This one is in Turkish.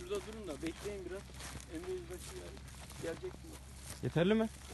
Şurada durun da bekleyin biraz. Emre Yüzbaşı gelecek mi? Yeterli mi?